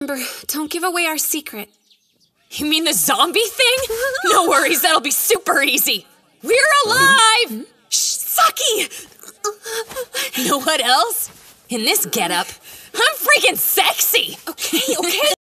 Remember, don't give away our secret. You mean the zombie thing? No worries, that'll be super easy. We're alive! Shh, Saki! You know what else? In this getup, I'm freaking sexy! Okay.